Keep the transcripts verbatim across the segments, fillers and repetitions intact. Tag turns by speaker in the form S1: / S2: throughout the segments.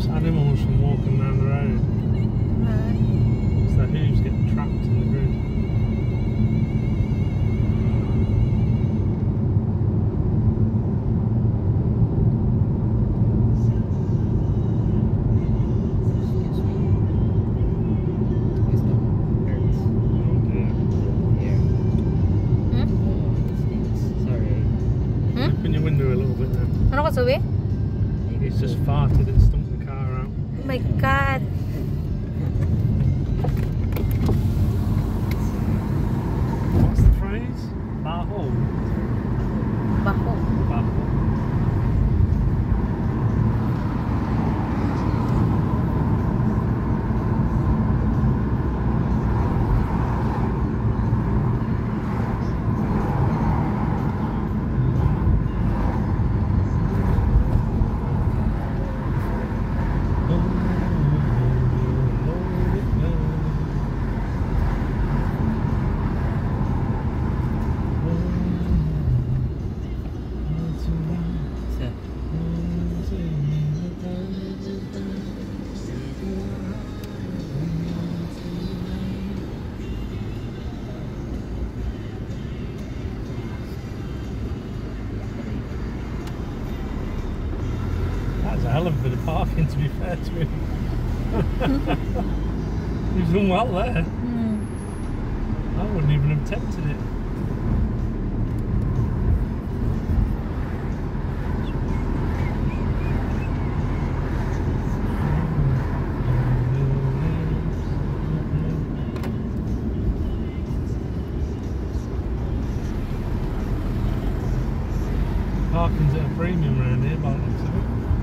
S1: animals from walking down the road.
S2: No.
S1: So the hooves get trapped in the grid.
S2: Ano ka, Zoe?
S1: He's just farted and stumped the car out.
S2: Oh my god.
S1: What's the phrase? Baho.
S2: Baho.
S1: Baho. That's a hell of a bit of parking, to be fair to him. He's done well there.
S2: Hmm.
S1: I wouldn't even have attempted it. Parking's at a premium around here by the looks of it.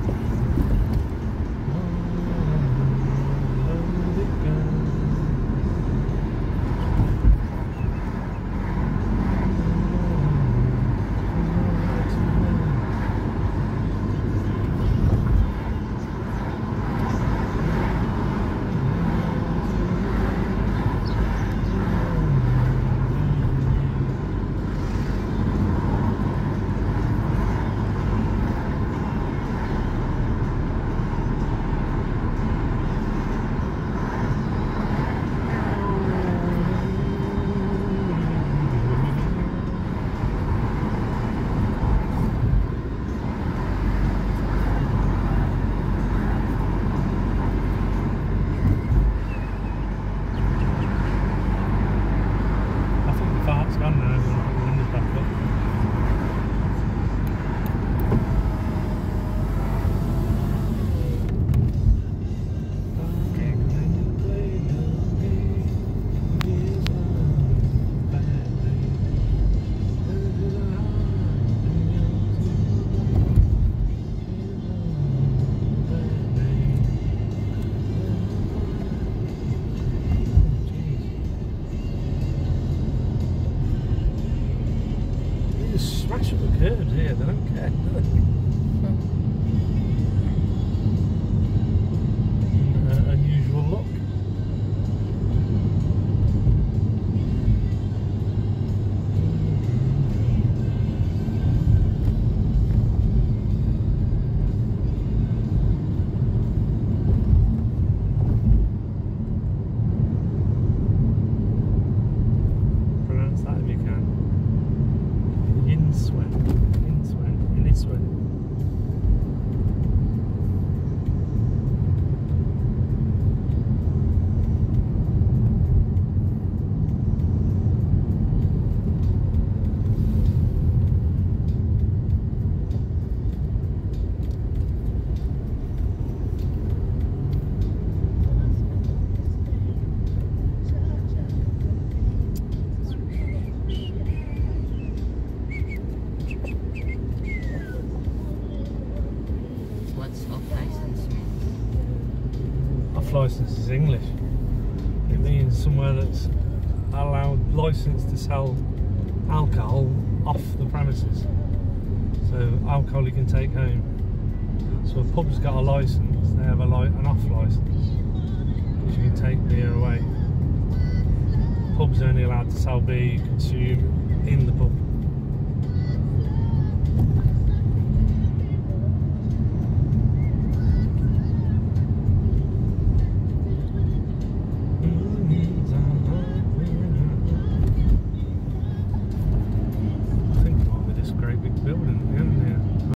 S1: Smash up the curbs here, they don't care, do they? uh, unusual look. Pronounce that if you can. Sweat, in sweat, in his sweat. Off license is English. It means somewhere that's allowed license to sell alcohol off the premises. So alcohol you can take home. So a pub's got a license, they have a li an off license, which you can take beer away. Pub's only allowed to sell beer you consume in the pub.